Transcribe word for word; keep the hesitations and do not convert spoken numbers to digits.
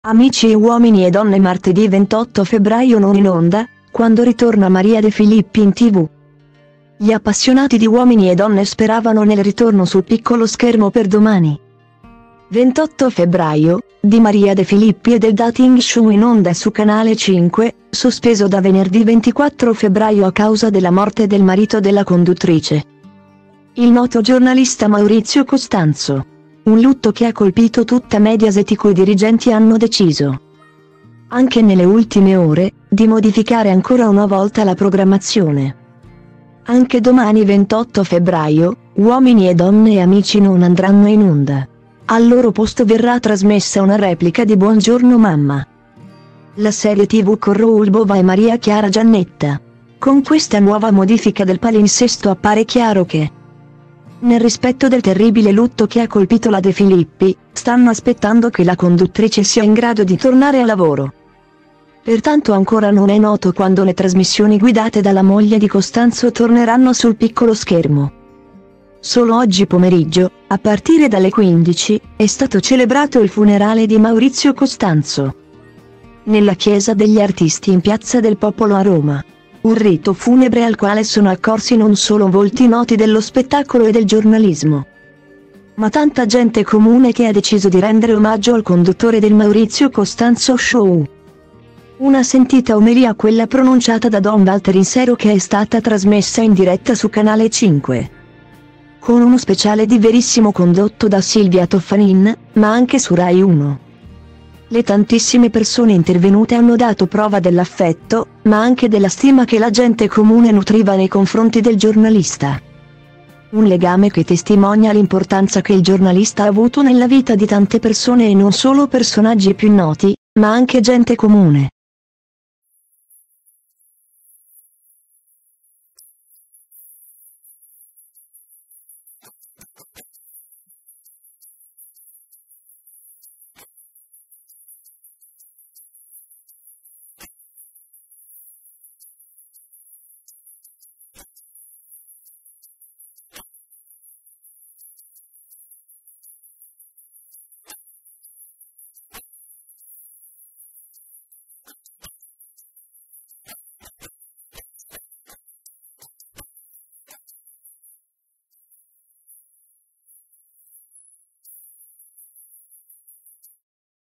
Amici e uomini e donne, martedì ventotto febbraio non in onda, quando ritorna Maria De Filippi in tv. Gli appassionati di Uomini e Donne speravano nel ritorno sul piccolo schermo per domani. ventotto febbraio, di Maria De Filippi e del dating show in onda su Canale cinque, sospeso da venerdì ventiquattro febbraio a causa della morte del marito della conduttrice, il noto giornalista Maurizio Costanzo. Un lutto che ha colpito tutta Mediaset, i cui dirigenti hanno deciso, anche nelle ultime ore, di modificare ancora una volta la programmazione. Anche domani ventotto febbraio, Uomini e Donne e Amici non andranno in onda. Al loro posto verrà trasmessa una replica di Buongiorno Mamma, la serie tv con Raoul Bova e Maria Chiara Giannetta. Con questa nuova modifica del palinsesto appare chiaro che, nel rispetto del terribile lutto che ha colpito la De Filippi, stanno aspettando che la conduttrice sia in grado di tornare a lavoro. Pertanto ancora non è noto quando le trasmissioni guidate dalla moglie di Costanzo torneranno sul piccolo schermo. Solo oggi pomeriggio, a partire dalle quindici, è stato celebrato il funerale di Maurizio Costanzo nella Chiesa degli Artisti in Piazza del Popolo a Roma. Un rito funebre al quale sono accorsi non solo volti noti dello spettacolo e del giornalismo, ma tanta gente comune che ha deciso di rendere omaggio al conduttore del Maurizio Costanzo Show. Una sentita omelia quella pronunciata da Don Walter Insero, che è stata trasmessa in diretta su Canale cinque, con uno speciale di Verissimo condotto da Silvia Toffanin, ma anche su Rai uno. Le tantissime persone intervenute hanno dato prova dell'affetto, ma anche della stima che la gente comune nutriva nei confronti del giornalista. Un legame che testimonia l'importanza che il giornalista ha avuto nella vita di tante persone, e non solo personaggi più noti, ma anche gente comune.